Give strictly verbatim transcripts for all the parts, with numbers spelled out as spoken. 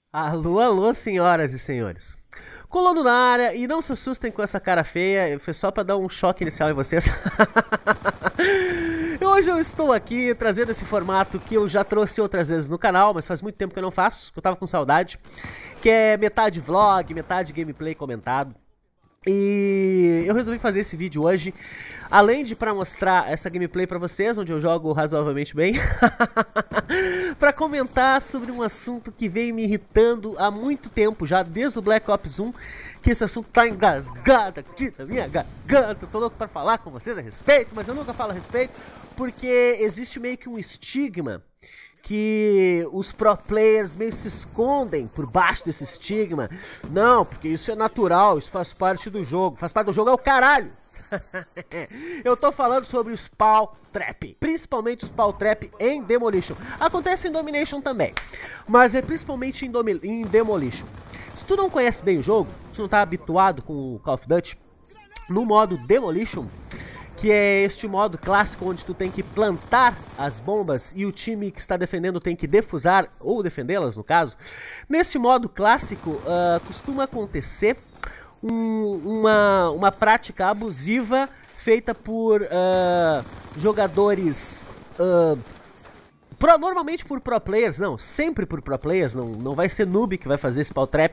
Alô, alô, senhoras e senhores. Colono na área, e não se assustem com essa cara feia, foi só pra dar um choque inicial em vocês. Hoje eu estou aqui trazendo esse formato que eu já trouxe outras vezes no canal, mas faz muito tempo que eu não faço, que eu tava com saudade, que é metade vlog, metade gameplay comentado. E eu resolvi fazer esse vídeo hoje, além de pra mostrar essa gameplay pra vocês, onde eu jogo razoavelmente bem, pra comentar sobre um assunto que vem me irritando há muito tempo, já desde o Black Ops um, que esse assunto tá engasgado aqui na minha garganta. Tô louco pra falar com vocês a respeito, mas eu nunca falo a respeito, porque existe meio que um estigma que os pro players meio se escondem por baixo desse estigma. Não, porque isso é natural, isso faz parte do jogo. Faz parte do jogo é o caralho. Eu tô falando sobre o Spawn Trap, principalmente o Spawn Trap em Demolition. Acontece em Domination também, mas é principalmente em, Domi em Demolition. Se tu não conhece bem o jogo, se tu não tá habituado com o Call of Duty, no modo Demolition, que é este modo clássico onde tu tem que plantar as bombas e o time que está defendendo tem que defusar, ou defendê-las no caso. Neste modo clássico, uh, costuma acontecer um, uma, uma prática abusiva feita por uh, jogadores... Uh, Pro, normalmente por pro players, não, sempre por pro players, não, não vai ser noob que vai fazer Spawn Trap,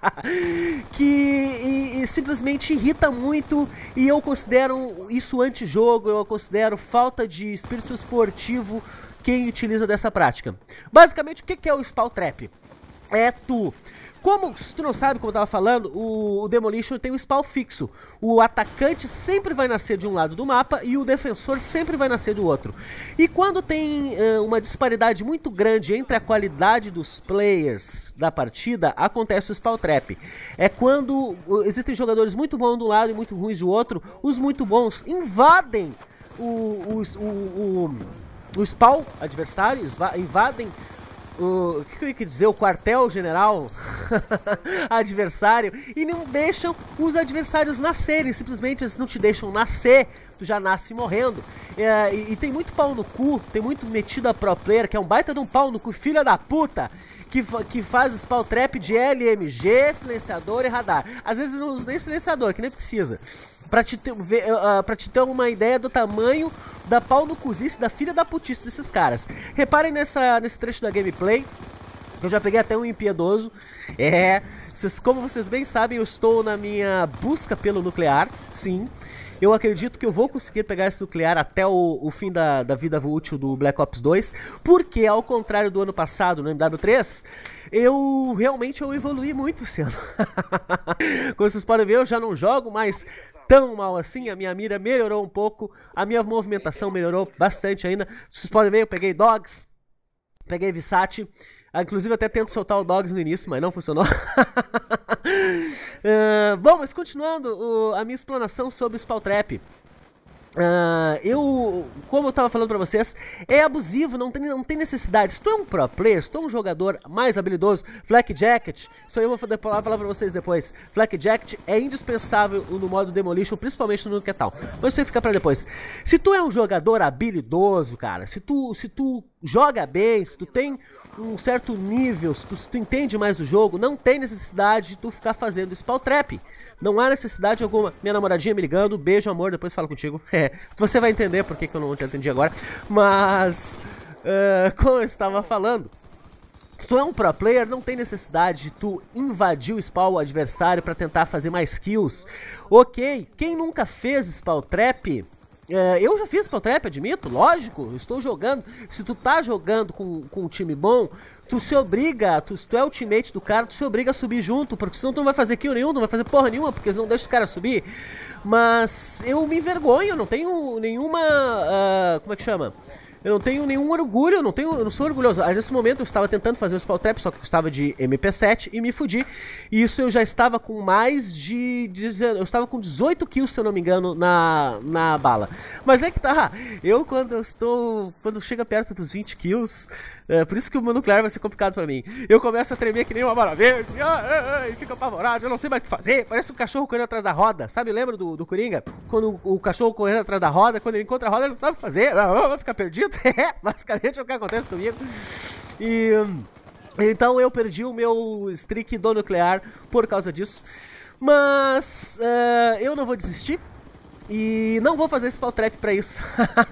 que e, e simplesmente irrita muito, e eu considero isso anti-jogo, eu considero falta de espírito esportivo quem utiliza dessa prática. Basicamente, o que é o Spawn Trap? É tu... Como, se tu não sabe, como eu tava falando, o, o Demolition tem um spawn fixo. O atacante sempre vai nascer de um lado do mapa e o defensor sempre vai nascer do outro. E quando tem uh, uma disparidade muito grande entre a qualidade dos players da partida, acontece o Spawn Trap. É quando uh, existem jogadores muito bons de um lado e muito ruins do outro, os muito bons invadem o, o, o, o, o spawn adversário, invadem... O que eu ia dizer? O quartel-general adversário, e não deixam os adversários nascerem. Simplesmente eles não te deixam nascer, tu já nasce morrendo. É, e, e tem muito pau no cu, tem muito metido a pro player, que é um baita de um pau no cu, filha da puta, que, que faz Spawn Trap de L M G, silenciador e radar. Às vezes não usa nem silenciador, que nem precisa. Pra te, ter, uh, pra te ter uma ideia do tamanho da pau no cuzice, da filha da putice desses caras. Reparem nessa, nesse trecho da gameplay, eu já peguei até um impiedoso. É, vocês, como vocês bem sabem, eu estou na minha busca pelo nuclear, sim. Eu acredito que eu vou conseguir pegar esse nuclear até o, o fim da, da vida útil do Black Ops dois, porque ao contrário do ano passado, no M W três, eu realmente eu evoluí muito esse ano. Como vocês podem ver, eu já não jogo mais tão mal assim, a minha mira melhorou um pouco, a minha movimentação melhorou bastante ainda. Vocês podem ver, eu peguei Dogs, peguei Visat, ah, inclusive até tento soltar o Dogs no início, mas não funcionou. uh, bom, mas continuando uh, a minha explanação sobre o Spawn Trap. Uh, eu, como eu tava falando pra vocês, é abusivo, não tem, não tem necessidade. Se tu é um pro player, se tu é um jogador mais habilidoso, Flak Jacket, isso aí eu vou falar pra vocês depois. Flak Jacket é indispensável no modo Demolition, principalmente no que tal. Mas isso aí fica pra depois. Se tu é um jogador habilidoso, cara, se tu, se tu joga bem, se tu tem um certo nível, se tu, se tu entende mais do jogo, não tem necessidade de tu ficar fazendo Spawn Trap. Não há necessidade alguma. Minha namoradinha me ligando, beijo, amor, depois falo contigo. É, você vai entender por que que eu não te atendi agora. Mas, uh, como eu estava falando, se tu é um pro player, não tem necessidade de tu invadir o spawn adversário para tentar fazer mais kills. Ok, quem nunca fez Spawn Trap... Uh, eu já fiz Spawn Trap, admito, lógico, eu estou jogando. Se tu tá jogando com, com um time bom, tu se obriga, tu, se tu é o teammate do cara, tu se obriga a subir junto, porque senão tu não vai fazer kill nenhum, não vai fazer porra nenhuma, porque eles não deixam os caras subir. Mas eu me envergonho, não tenho nenhuma, uh, como é que chama? Eu não tenho nenhum orgulho, eu não, tenho, eu não sou orgulhoso. Nesse momento eu estava tentando fazer o Spawn Trap, só que eu estava de M P sete e me fudi. E isso eu já estava com mais de... Eu estava com dezoito kills, se eu não me engano, na, na bala. Mas é que tá, eu quando eu estou... Quando chega perto dos vinte kills, é por isso que o meu nuclear vai ser complicado pra mim. Eu começo a tremer que nem uma bala verde, e fico apavorado, eu não sei mais o que fazer. Parece um cachorro correndo atrás da roda, sabe? Lembra do, do Coringa? Quando o, o cachorro correndo atrás da roda, quando ele encontra a roda, ele não sabe o que fazer, vai ficar perdido. É, basicamente é o que acontece comigo. E... Então eu perdi o meu streak do nuclear por causa disso. Mas uh, eu não vou desistir. E não vou fazer spawn trap pra isso.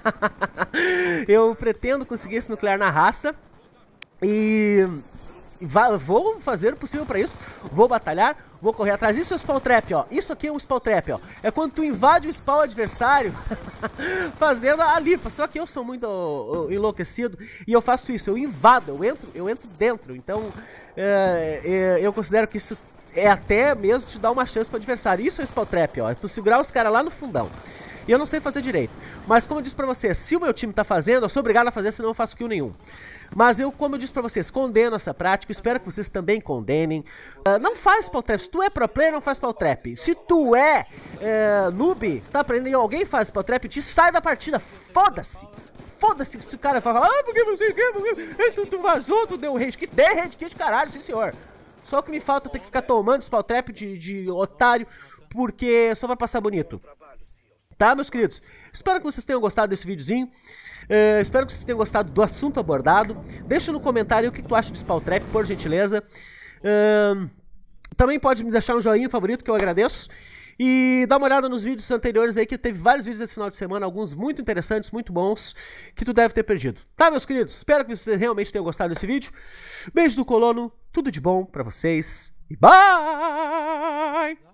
Eu pretendo conseguir esse nuclear na raça. E vou fazer o possível pra isso. Vou batalhar, vou correr atrás. Isso é o spawn trap, ó. Isso aqui é um spawn trap, ó. É quando tu invade o spawn adversário fazendo a lifa. Só que eu sou muito uh, enlouquecido e eu faço isso. Eu invado, eu entro, eu entro dentro. Então é, é, eu considero que isso é até mesmo te dar uma chance pro adversário. Isso é o spawn trap, ó. É tu segurar os caras lá no fundão. E eu não sei fazer direito. Mas como eu disse pra vocês, se o meu time tá fazendo, eu sou obrigado a fazer, senão eu faço kill nenhum. Mas eu, como eu disse pra vocês, condeno essa prática. Espero que vocês também condenem. uh, Não faz spawn trap. Se tu é pro player, não faz spawn trap. Se tu é uh, noob, tá aprendendo e alguém faz spawn trap, te sai da partida. Foda-se. Foda-se se o cara fala, ah, porque você quer, porque tu, tu vazou, tu deu rage kit. Dê rage kit, caralho, sim senhor. Só que me falta ter que ficar tomando spawn trap de, de otário, porque só vai passar bonito. Tá, meus queridos? Espero que vocês tenham gostado desse videozinho. uh, Espero que vocês tenham gostado do assunto abordado. Deixa no comentário o que tu acha de spawn trap, por gentileza. uh, Também pode me deixar um joinha favorito, que eu agradeço. E dá uma olhada nos vídeos anteriores aí, que teve vários vídeos esse final de semana, alguns muito interessantes, muito bons, que tu deve ter perdido. Tá, meus queridos? Espero que vocês realmente tenham gostado desse vídeo. Beijo do colono, tudo de bom pra vocês e bye!